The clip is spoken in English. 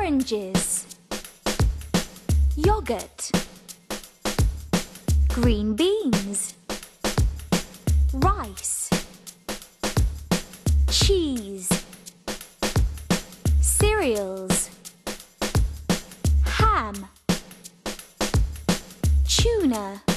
oranges, yogurt, green beans, rice, cheese, cereals, ham, tuna,